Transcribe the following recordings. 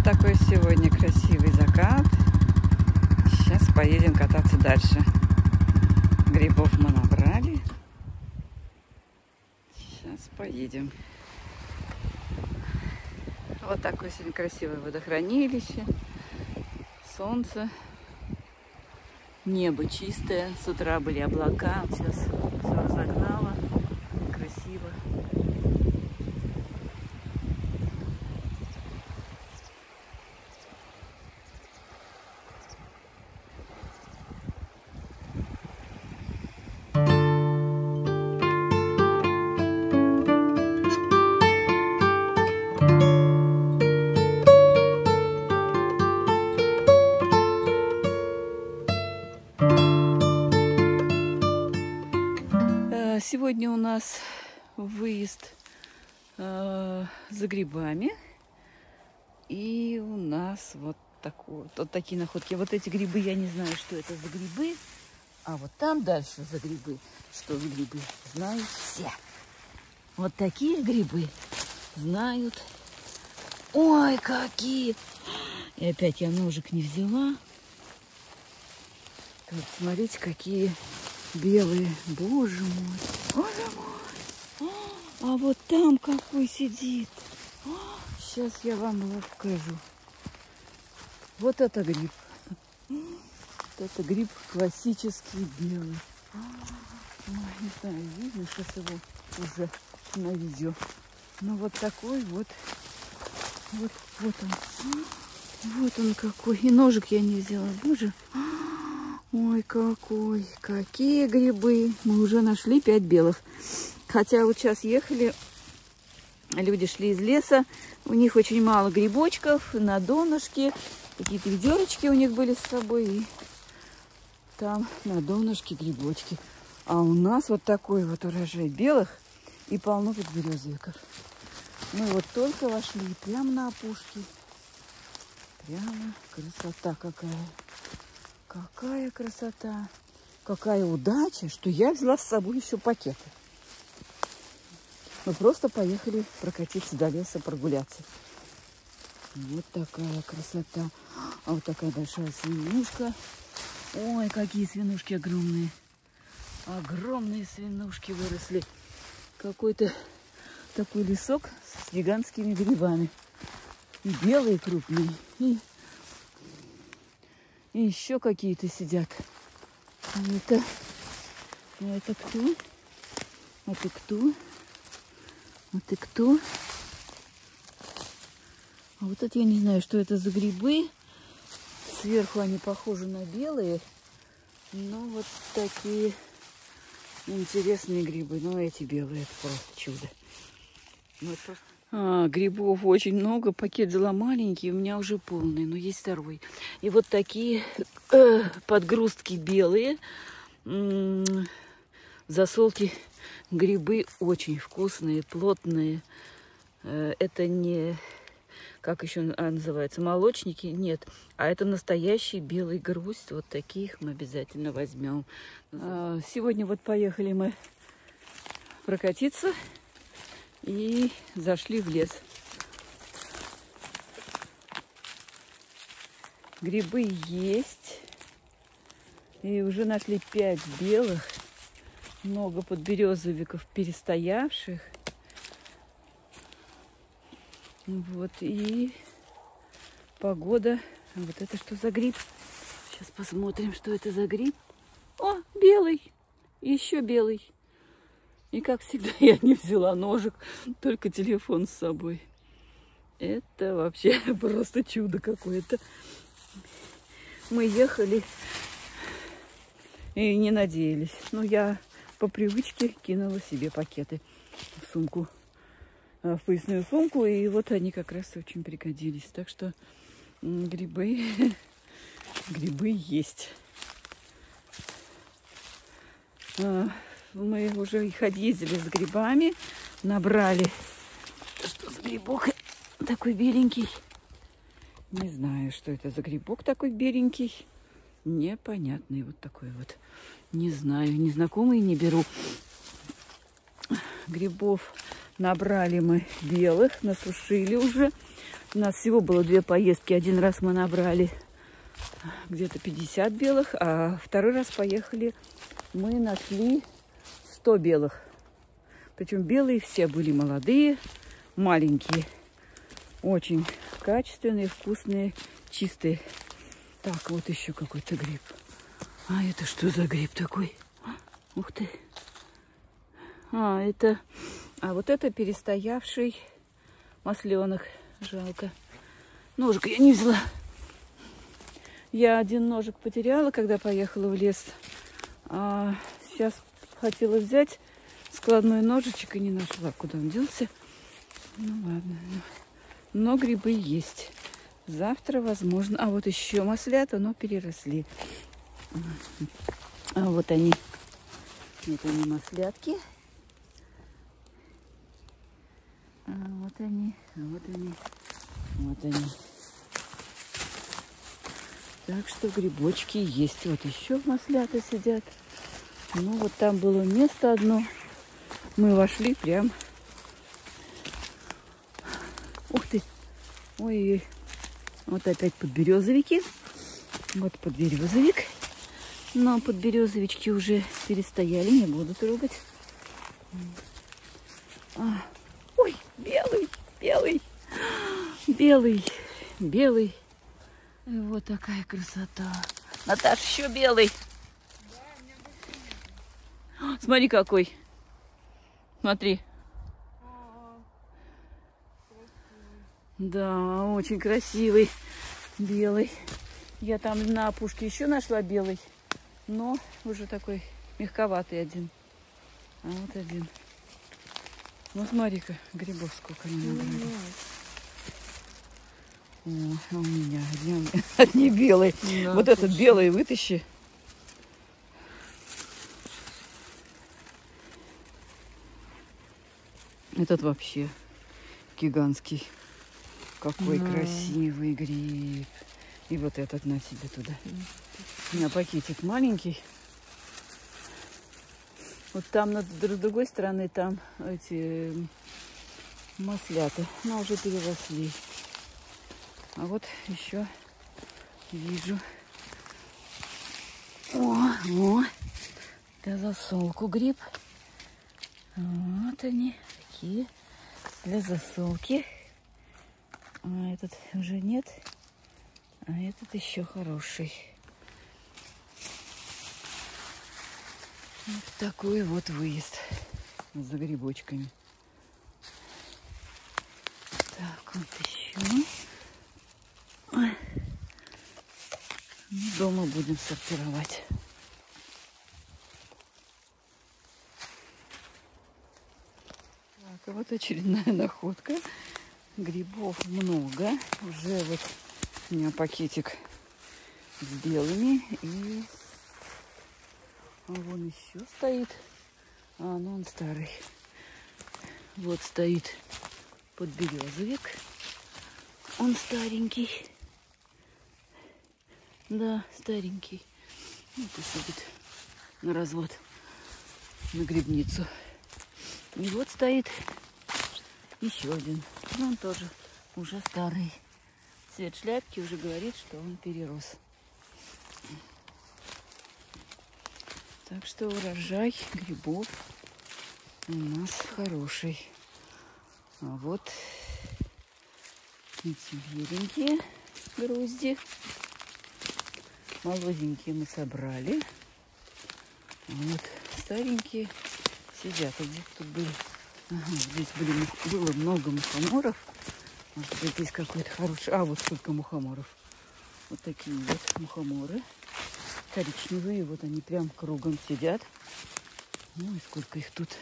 такой сегодня красивый закат. Сейчас поедем кататься дальше. Грибов мы набрали. Сейчас поедем. Вот такое сегодня красивое водохранилище. Солнце. Небо чистое. С утра были облака. Сейчас все разогнало. Красиво. Сегодня у нас выезд за грибами. И у нас вот такие находки. Вот эти грибы, я не знаю, что это за грибы. А вот там дальше за грибы, что за грибы, знают все. Вот такие грибы знают. Ой, какие! И опять я ножик не взяла. Вот, смотрите, какие белые. Боже мой. Боже мой. А вот там какой сидит. Сейчас я вам его покажу. Вот это гриб. Вот это гриб классический белый. Ой, не знаю, видно сейчас его уже на видео. Ну вот такой вот. Вот он. Вот он какой. И ножик я не взяла. Боже. Ой, какие грибы. Мы уже нашли 5 белых. Хотя вот сейчас ехали, люди шли из леса. У них очень мало грибочков на донышке. Какие-то ведерочки у них были с собой. И там на донышке грибочки. А у нас вот такой вот урожай белых и полно подберезовиков. Мы вот только вошли прямо на опушке. Прямо красота какая. Какая красота. Какая удача, что я взяла с собой еще пакеты. Мы просто поехали прокатиться до леса, прогуляться. Вот такая красота. А вот такая большая свинушка. Ой, какие свинушки огромные. Огромные свинушки выросли. Какой-то такой лесок с гигантскими грибами. И белые крупные. И еще какие-то сидят. Это кто? Это кто? Это кто? А вот это я не знаю, что это за грибы. Сверху они похожи на белые. Но вот такие интересные грибы. Но эти белые, это просто чудо. Ну, это просто... грибов очень много. Пакет взяла маленький, у меня уже полный, но есть второй. И вот такие подгрустки белые. Засолки грибы очень вкусные, плотные. Это не, как еще называется, молочники? Нет, а это настоящий белый грусть. Вот таких мы обязательно возьмем. Сегодня вот поехали мы прокатиться. И зашли в лес. Грибы есть. И уже нашли 5 белых. Много подберезовиков перестоявших. Вот и погода. Вот это что за гриб? Сейчас посмотрим, что это за гриб. О, белый. Еще белый. И, как всегда, я не взяла ножик, только телефон с собой. Это вообще просто чудо какое-то. Мы ехали и не надеялись. Но я по привычке кинула себе пакеты в сумку, в поясную сумку. И вот они как раз очень пригодились. Так что грибы есть. Мы уже ездили с грибами, набрали. Что за грибок такой беленький? Не знаю, что это за грибок такой беленький. Непонятный вот такой вот. Не знаю, незнакомый не беру. Грибов Набрали мы белых, насушили уже. У нас всего было 2 поездки. Один раз мы набрали где-то 50 белых, а второй раз поехали, мы нашли 100 белых. Причем белые все были молодые, маленькие. Очень качественные, вкусные, чистые. Так, вот еще какой-то гриб. А это что за гриб такой? Ух ты. А вот это перестоявший масленок. Жалко. Ножик я не взяла. Я один ножик потеряла, когда поехала в лес. А сейчас хотела взять складной ножичек и не нашла. Куда он делся? Ну ладно. Но грибы есть. Завтра, возможно. А вот еще маслята, но переросли. А вот они. Вот они, маслятки. А вот они. Вот они. Вот они. Так что грибочки есть. Вот еще маслята сидят. Ну вот там было место одно. Мы вошли прям. Ух ты. Ой-ой-ой. Вот опять подберезовики. Вот подберезовик. Но подберезовички уже перестояли. Не буду трогать. Ой, белый, белый. Белый, белый. И вот такая красота. Наташа, еще белый. Смотри, какой. Смотри. Да, очень красивый. Белый. Я там на опушке еще нашла белый. Но уже такой мягковатый один. А вот один. Ну, смотри-ка, грибов сколько они набрали. О, у меня одни белые. Да, вот этот белый вытащи. Этот вообще гигантский. Какой красивый гриб. И вот этот на тебе туда. У меня пакетик маленький. Вот там, с другой стороны, там эти маслята. Но уже переросли. А вот еще вижу. О, для засолку гриб. Вот они такие. Для засолки. А этот уже нет. А этот еще хороший. Вот такой вот выезд за грибочками. Так, вот еще. Дома будем сортировать. Так, а вот очередная находка. Грибов много. Уже вот у меня пакетик с белыми. И вон еще стоит. Ну он старый. Вот стоит подберезовик. Он старенький. Да, старенький. Вот и сидит на развод, на грибницу. И вот стоит еще один. Но он тоже уже старый. Цвет шляпки уже говорит, что он перерос. Так что урожай грибов у нас хороший. А вот эти беленькие грозди. Молоденькие мы собрали. Вот старенькие сидят. А где тут были? Ага, здесь было много мухоморов. Может быть, здесь какой-то хороший. А, вот сколько мухоморов. Вот такие вот мухоморы. Коричневые. Вот они прям кругом сидят. Ну и сколько их тут.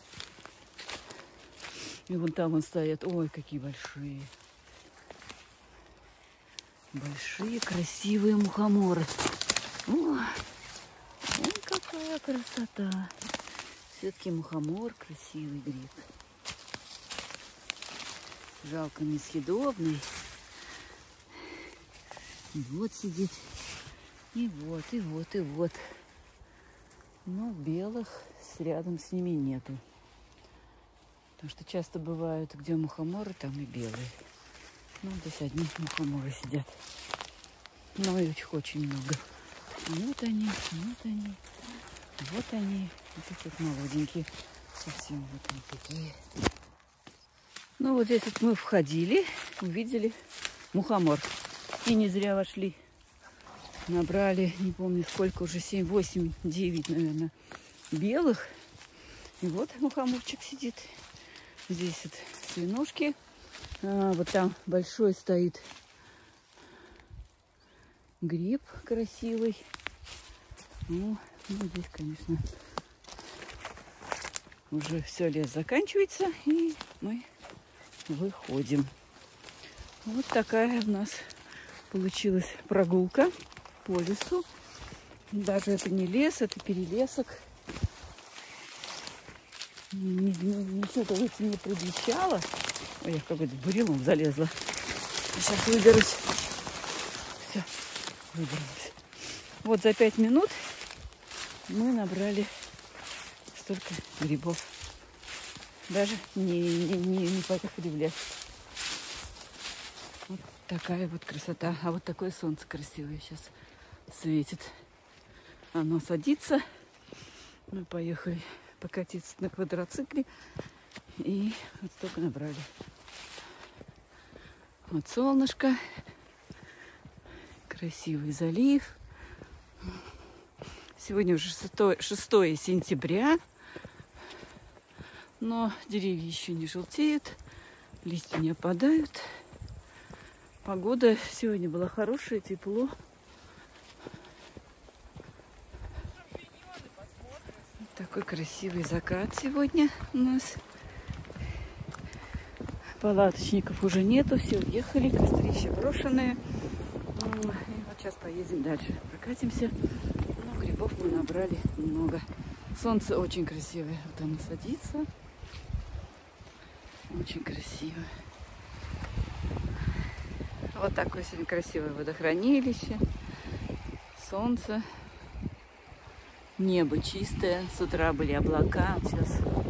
И вон там вон стоят. Ой, какие большие. Большие, красивые мухоморы. Ой, какая красота. Все-таки мухомор красивый гриб. Жалко, несъедобный. И вот сидит. И вот, и вот, и вот. Но белых рядом с ними нету. Потому что часто бывают, где мухоморы, там и белые. Ну, здесь одни мухоморы сидят. Но их очень много. Вот они, вот они, вот они. Вот тут молоденькие. Совсем вот они такие. Ну, вот здесь вот мы входили, увидели мухомор. И не зря вошли. Набрали, не помню сколько, уже 7, 8, 9, наверное, белых. И вот мухоморчик сидит. Здесь вот свинушки. Вот там большой стоит гриб красивый. Ну, здесь, конечно, уже все, лес заканчивается, и мы выходим. Вот такая у нас получилась прогулка по лесу. Даже это не лес, это перелесок. Ничего-то выйти не предвещало. Ой, я в какой-то бурелом залезла. Сейчас выберусь. Все, выбралась. Вот за 5 минут мы набрали столько грибов. Даже не поехали в лес. Вот такая вот красота. А вот такое солнце красивое сейчас светит. Оно садится. Мы поехали покатиться на квадроцикле. И вот столько набрали. Вот солнышко. Красивый залив. Сегодня уже 6 сентября. Но деревья еще не желтеют. Листья не опадают. Погода сегодня была хорошая, тепло. Такой красивый закат сегодня у нас. Палаточников уже нету, все уехали, кострища брошенные. И вот сейчас поедем дальше, прокатимся. Ну, грибов мы набрали много. Солнце очень красивое, вот оно садится. Очень красиво. Вот такое сегодня красивое водохранилище. Солнце. Небо чистое. С утра были облака. Сейчас